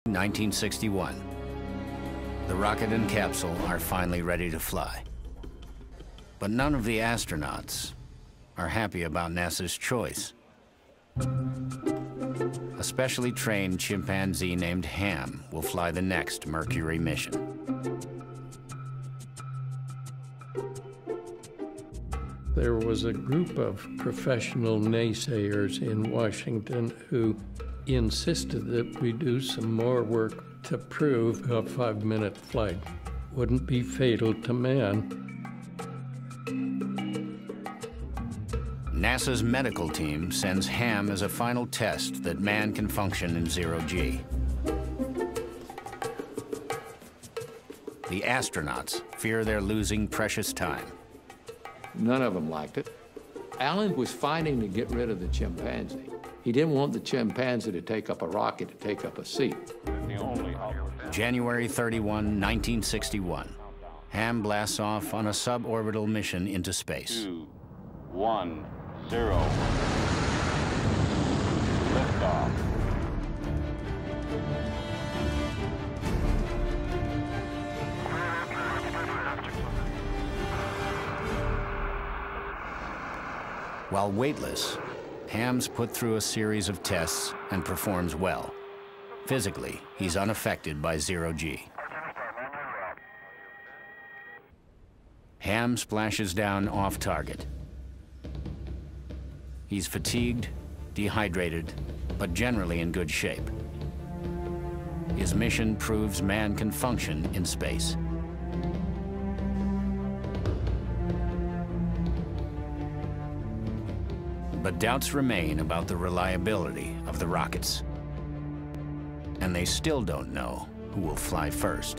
1961. The rocket and capsule are finally ready to fly. But none of the astronauts are happy about NASA's choice. A specially trained chimpanzee named Ham will fly the next Mercury mission. There was a group of professional naysayers in Washington who insisted that we do some more work to prove a 5-minute flight wouldn't be fatal to man. NASA's medical team sends Ham as a final test that man can function in zero-G. The astronauts fear they're losing precious time. None of them liked it. Alan was fighting to get rid of the chimpanzee. He didn't want the chimpanzee to take up a rocket, to take up a seat. January 31, 1961. Ham blasts off on a suborbital mission into space. 2, 1, 0. Liftoff. While weightless, Ham's put through a series of tests and performs well. Physically, he's unaffected by zero-G. Ham splashes down off target. He's fatigued, dehydrated, but generally in good shape. His mission proves man can function in space. But doubts remain about the reliability of the rockets. And they still don't know who will fly first.